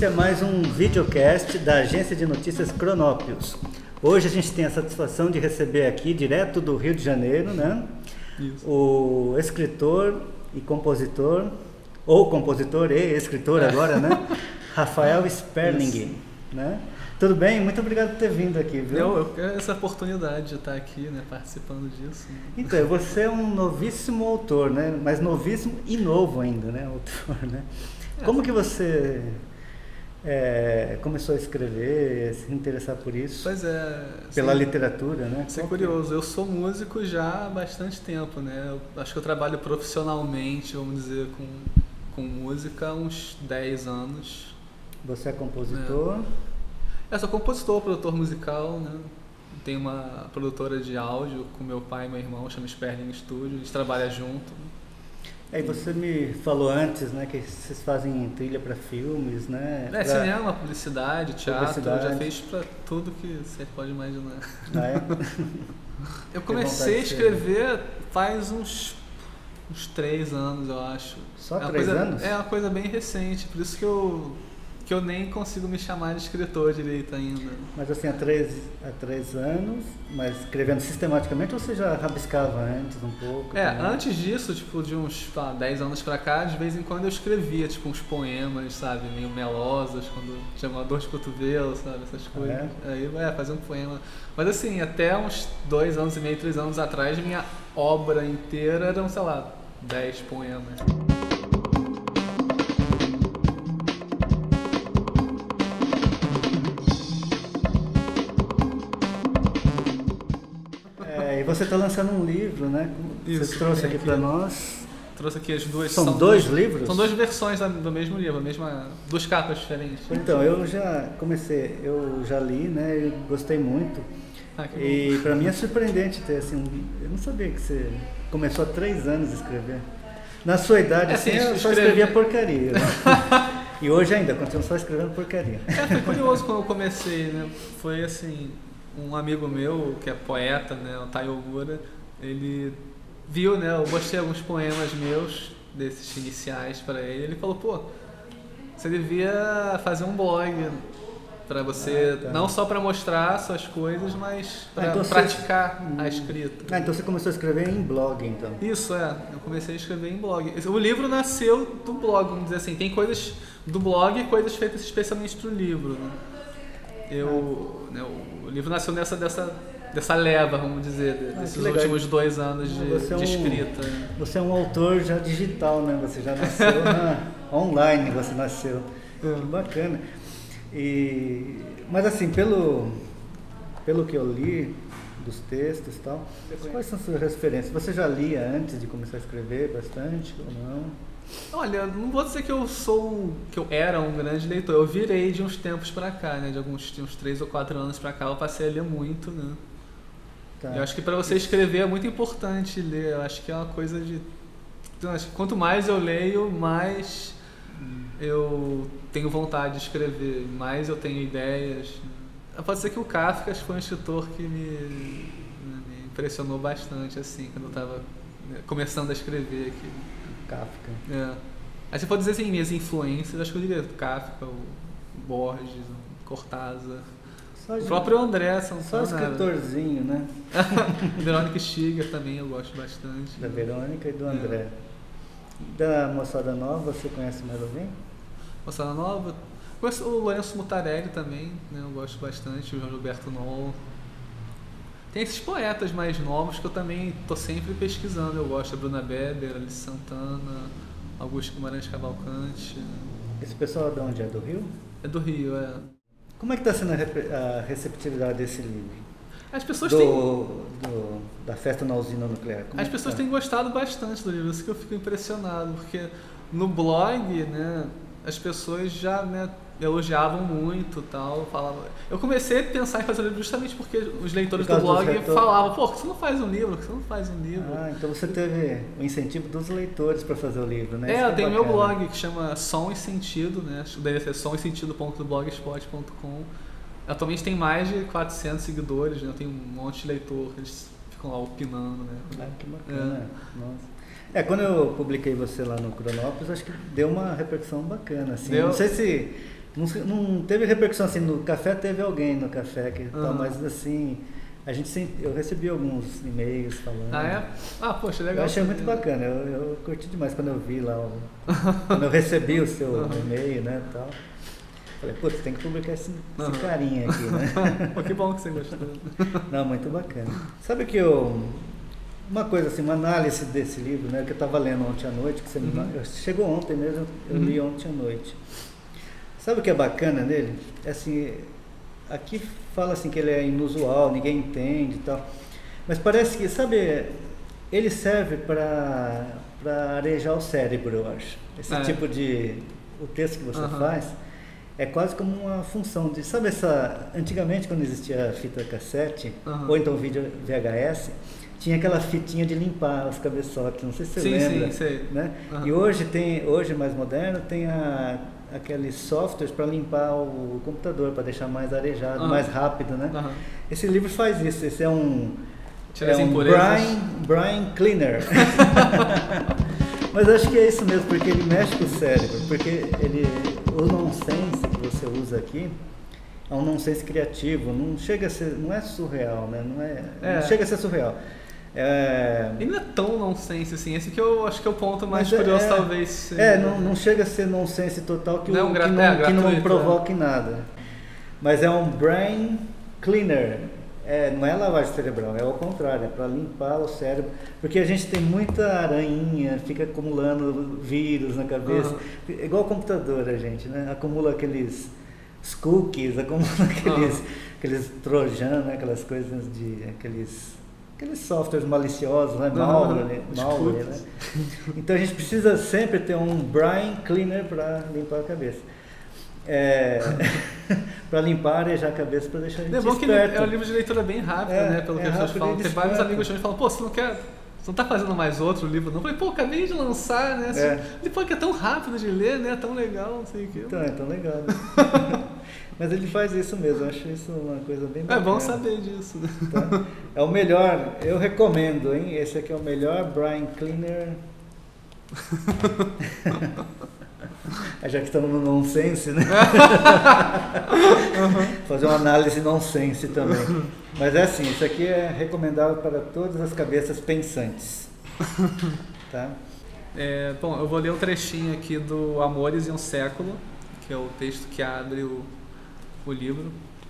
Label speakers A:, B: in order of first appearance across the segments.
A: Esse é mais um videocast da agência de notícias Cronópios. Hoje a gente tem a satisfação de receber aqui, direto do Rio de Janeiro, né?
B: Isso.
A: O escritor e compositor, ou compositor e escritor agora, né? Rafael Sperling, né? Tudo bem? Muito obrigado por ter vindo aqui, viu?
B: Eu quero essa oportunidade de estar aqui, né, participando disso.
A: Então, você é um novíssimo autor, né? Mas novíssimo e novo ainda, né? Autor, né? Como que você começou a escrever, se interessar por isso?
B: Pois é.
A: Pela literatura, né?
B: Isso é curioso. Eu sou músico já há bastante tempo, né? Eu acho que eu trabalho profissionalmente, vamos dizer, com música há uns 10 anos.
A: Você é compositor?
B: Eu sou compositor, produtor musical, né? Tenho uma produtora de áudio com meu pai e meu irmão, chama Sperling Studio, a gente trabalha junto.
A: E você me falou antes, né, que vocês fazem trilha para filmes, né?
B: Cinema, publicidade, teatro, já fez para tudo que você pode imaginar.
A: Ah, é?
B: Eu comecei a escrever faz uns 3 anos, eu acho.
A: Só 3 anos?
B: É uma coisa bem recente, por isso que eu nem consigo me chamar de escritor direito ainda.
A: Mas assim, há 3 anos, mas escrevendo sistematicamente ou você já rabiscava antes um pouco?
B: Antes disso, tipo, de uns 10 anos pra cá, de vez em quando eu escrevia, tipo, uns poemas, sabe, meio melosas, quando tinha uma dor de cotovelo, sabe, essas coisas. Aí, fazia um poema. Mas assim, até uns 2 anos e meio, 3 anos atrás, minha obra inteira eram, sei lá, 10 poemas.
A: E você está lançando um livro, né?
B: Isso,
A: você trouxe aqui para nós.
B: Trouxe aqui as duas.
A: São dois livros?
B: São 2 versões do mesmo livro, duas capas diferentes.
A: Então, eu já comecei, eu já li, né? E gostei muito. E para mim é surpreendente ter assim, eu não sabia que você começou há 3 anos a escrever. Na sua idade, assim, eu só escrevia porcaria. Né? E hoje ainda, continuo só escrevendo porcaria.
B: Foi curioso quando eu comecei, né? Foi assim, um amigo meu, que é poeta, né, o Tai Ogura, ele viu, né, eu mostrei alguns poemas meus, desses iniciais para ele, ele falou, pô, você devia fazer um blog para você, não só para mostrar suas coisas, mas para praticar a escrita.
A: Então você começou a escrever em blog, então?
B: Isso, eu comecei a escrever em blog. O livro nasceu do blog, vamos dizer assim, tem coisas do blog e coisas feitas especialmente para o livro, né? O livro nasceu dessa leva, vamos dizer, desses últimos 2 anos de escrita.
A: Você é um autor já digital, né? Você já nasceu online, você nasceu. Que bacana. Mas assim, pelo que eu li dos textos e tal, quais são suas referências? Você já lia antes de começar a escrever bastante ou não?
B: Olha, não vou dizer que eu era um grande leitor. Eu virei de uns tempos pra cá, né? De uns 3 ou 4 anos pra cá, eu passei a ler muito, né? Eu acho que pra você escrever é muito importante ler. Eu acho que é uma coisa de... Então, acho que quanto mais eu leio, mais eu tenho vontade de escrever, mais eu tenho ideias. Pode ser que o Kafka foi um escritor que me impressionou bastante, assim, quando eu estava começando a escrever aqui.
A: Kafka.
B: Aí você pode dizer assim, minhas influências, acho que eu diria Kafka, o Borges, o Cortázar, o próprio André Santana.
A: Só escritorzinho, né?
B: Verônica Stiger também eu gosto bastante.
A: Da Verônica e do André. Da Moçada Nova, você conhece mais alguém?
B: Moçada Nova? Conheço o Lourenço Mutarelli também, né? Eu gosto bastante, o João Gilberto Noll. Tem esses poetas mais novos que eu também estou sempre pesquisando. Eu gosto da Bruna Beber, Alice Santana, Augusto Guimarães Cavalcante.
A: Esse pessoal de onde? É do Rio?
B: É do Rio,
A: Como é que está sendo a receptividade desse livro?
B: As pessoas
A: da festa na usina nuclear.
B: As pessoas têm gostado bastante do livro, isso que eu fico impressionado, porque no blog, né, as pessoas já, né, elogiavam muito, tal, falavam. Eu comecei a pensar em fazer o livro justamente porque os leitores do blog falavam, pô, por que você não faz um livro? Por que você não faz um livro?
A: Então você teve o incentivo dos leitores para fazer o livro, né?
B: Eu tenho meu blog que chama Som e Sentido, né? Deve ser somesentido.blogspot.com. Atualmente tem mais de 400 seguidores, né? Eu tenho um monte de leitor, eles ficam lá opinando, né?
A: Que bacana. Nossa. Quando eu publiquei você lá no Cronópolis, acho que deu uma repercussão bacana, assim. Não sei se Não teve repercussão assim, no café teve alguém no café que tal, mas assim, eu recebi alguns e-mails falando.
B: Ah, é? Ah, poxa, legal.
A: Eu achei muito bacana, eu curti demais quando eu vi lá, quando eu recebi o seu e-mail, né, tal. Falei, putz, tem que publicar esse carinha aqui, né?
B: Pô, que bom que você gostou.
A: Não, muito bacana. Sabe que uma coisa assim, uma análise desse livro, né, que eu estava lendo ontem à noite, que chegou ontem mesmo, eu li ontem à noite. Sabe o que é bacana nele? É assim, aqui fala assim que ele é inusual, ninguém entende e tal, mas parece que, sabe, ele serve para arejar o cérebro, eu acho. Esse tipo de... o texto que você faz é quase como uma função de... Sabe antigamente, quando existia fita cassete, ou então vídeo VHS, tinha aquela fitinha de limpar os cabeçotes, não sei se você lembra.
B: Sim, sei.
A: Né? E hoje mais moderno, tem aqueles softwares para limpar o computador, para deixar mais arejado, mais rápido, né? Esse livro faz isso, esse é um Brain Cleaner. Mas acho que é isso mesmo, porque ele mexe com o cérebro, porque o nonsense que você usa aqui é um nonsense criativo, não chega a ser, não é surreal, né? Não chega a ser surreal.
B: Ele não é tão nonsense assim, esse que eu acho que é o ponto mais curioso, talvez.
A: Não chega a ser nonsense total que não
B: gratuito,
A: provoque nada. Mas é um brain cleaner. Não é lavagem cerebral, é ao contrário, é para limpar o cérebro, porque a gente tem muita aranha, fica acumulando vírus na cabeça, igual o computador, a gente, né? Acumula aqueles cookies, acumula aqueles trojan, né? Aquelas coisas aqueles softwares maliciosos, né? Malware, né? Então a gente precisa sempre ter um brain cleaner para limpar a cabeça. Para limpar, arejar a cabeça, para deixar a gente esperto.
B: É bom que é um livro de leitura bem rápido, né? Pelo que as pessoas falam. Tem vários amigos que falam, pô, você não tá fazendo mais outro livro, não? Eu falei, pô, acabei de lançar, né? Depois que é tão rápido de ler, né? Tão legal, não sei o que.
A: Então, é tão legal, né? Mas ele faz isso mesmo, eu acho isso uma coisa bem bacana.
B: É bom saber disso.
A: Tá? É o melhor, eu recomendo, hein? Esse aqui é o melhor Brain Cleaner. Já que estamos no nonsense, né? Fazer uma análise nonsense também. Mas é assim, isso aqui é recomendável para todas as cabeças pensantes. Tá?
B: Bom, eu vou ler um trechinho aqui do Amores em um Século, que é o texto que abre o livro.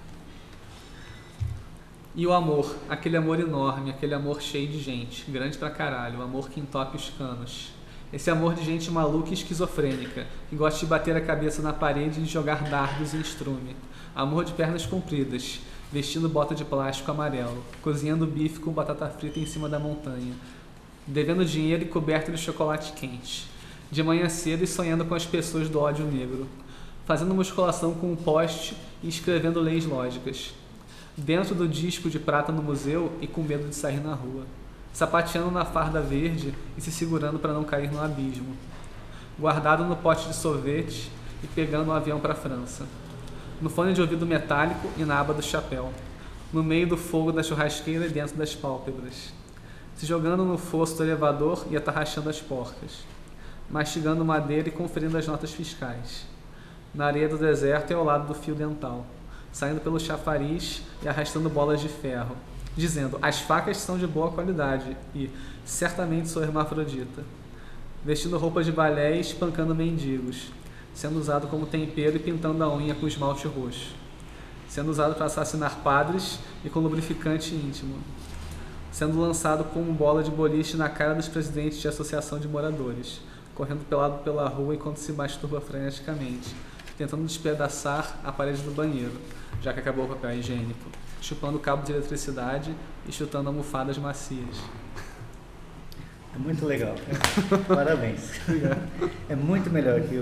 B: E o amor, aquele amor enorme, aquele amor cheio de gente, grande pra caralho, o amor que entope os canos. Esse amor de gente maluca e esquizofrênica, que gosta de bater a cabeça na parede e de jogar dardos em estrume. Amor de pernas compridas, vestindo bota de plástico amarelo, cozinhando bife com batata frita em cima da montanha, devendo dinheiro e coberto de chocolate quente. De manhã cedo e sonhando com as pessoas do ódio negro. Fazendo musculação com um poste e escrevendo leis lógicas. Dentro do disco de prata no museu e com medo de sair na rua. Sapateando na farda verde e se segurando para não cair no abismo. Guardado no pote de sorvete e pegando um avião para a França. No fone de ouvido metálico e na aba do chapéu. No meio do fogo da churrasqueira e dentro das pálpebras. Se jogando no fosso do elevador e atarrachando as porcas. Mastigando madeira e conferindo as notas fiscais. Na areia do deserto e ao lado do fio dental. Saindo pelo chafariz e arrastando bolas de ferro. Dizendo, as facas são de boa qualidade e, certamente, sou hermafrodita. Vestindo roupas de balé e espancando mendigos. Sendo usado como tempero e pintando a unha com esmalte roxo. Sendo usado para assassinar padres e com lubrificante íntimo. Sendo lançado como bola de boliche na cara dos presidentes de associação de moradores. Correndo pelado pela rua enquanto se masturba freneticamente. Tentando despedaçar a parede do banheiro, já que acabou o papel higiênico. Chupando cabo de eletricidade e chutando almofadas macias.
A: É muito legal. Parabéns. É muito melhor que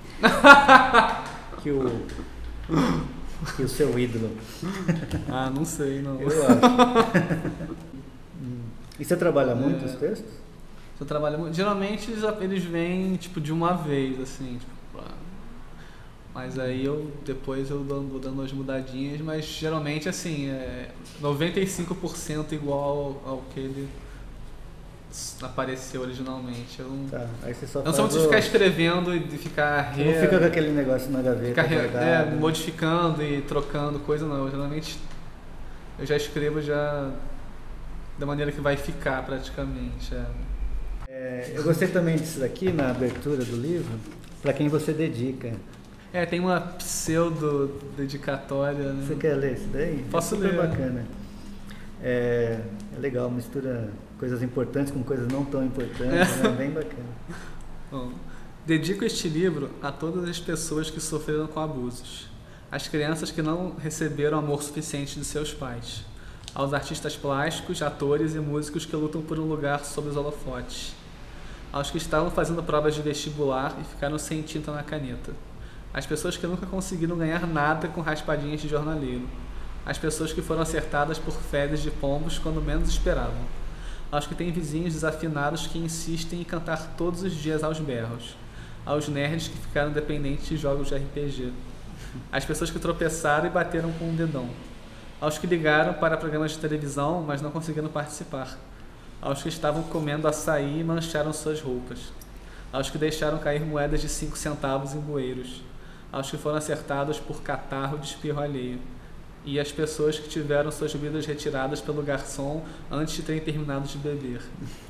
A: o seu ídolo.
B: Ah, não sei, não.
A: Eu acho. E você trabalha muito os textos?
B: Eu trabalho muito. Geralmente eles vêm tipo de uma vez, assim, tipo, mas aí depois eu vou dando umas mudadinhas, mas geralmente assim, 95% igual ao que ele apareceu originalmente.
A: Tá, aí você só
B: não sou muito de ficar escrevendo e de ficar...
A: Não fica com aquele negócio na gaveta.
B: Ficar modificando e trocando coisa, não. Eu, geralmente eu já escrevo já da maneira que vai ficar praticamente.
A: Eu gostei também disso daqui na abertura do livro, para quem você dedica.
B: Tem uma pseudo-dedicatória. Né?
A: Você quer ler isso daí?
B: Posso
A: ler.
B: Super
A: bacana. É legal, mistura coisas importantes com coisas não tão importantes, né? Bem bacana.
B: Bom, dedico este livro a todas as pessoas que sofreram com abusos, às crianças que não receberam amor suficiente de seus pais, aos artistas plásticos, atores e músicos que lutam por um lugar sob os holofotes, aos que estavam fazendo provas de vestibular e ficaram sem tinta na caneta, às pessoas que nunca conseguiram ganhar nada com raspadinhas de jornaleiro, às pessoas que foram acertadas por fezes de pombos quando menos esperavam, aos que têm vizinhos desafinados que insistem em cantar todos os dias aos berros, aos nerds que ficaram dependentes de jogos de RPG, às pessoas que tropeçaram e bateram com um dedão, aos que ligaram para programas de televisão, mas não conseguiram participar, aos que estavam comendo açaí e mancharam suas roupas, aos que deixaram cair moedas de 5 centavos em bueiros, aos que foram acertados por catarro de espirro alheio, e as pessoas que tiveram suas bebidas retiradas pelo garçom antes de terem terminado de beber.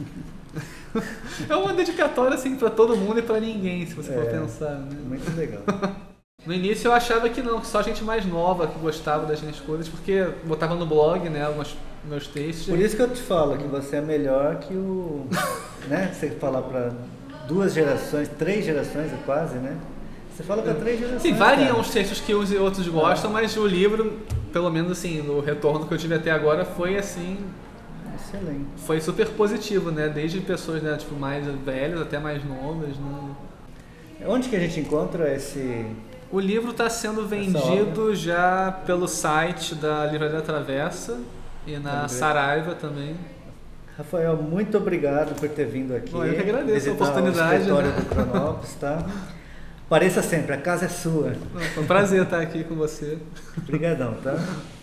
B: É uma dedicatória assim para todo mundo e para ninguém, se você for pensar. Né?
A: Muito legal.
B: No início eu achava que não, que só gente mais nova que gostava das minhas coisas, porque botava no blog, né, alguns meus textos.
A: Por isso que eu te falo que você é melhor que o... né, você falar para 2 gerações, 3 gerações quase, né? Você fala para 3 gerações.
B: Sim, variam os textos que uns e outros gostam, mas o livro, pelo menos assim, o retorno que eu tive até agora foi assim...
A: Excelente.
B: Foi super positivo, né? Desde pessoas, né, tipo, mais velhas até mais novas, né?
A: Onde que a gente encontra esse...
B: O livro está sendo vendido já pelo site da Livraria Travessa e na Saraiva também.
A: Rafael, muito obrigado por ter vindo aqui.
B: Bom, eu que agradeço a oportunidade.
A: O escritório do Cronópolis, tá? Pareça sempre, a casa é sua.
B: Foi um prazer estar aqui com você.
A: Obrigadão, tá?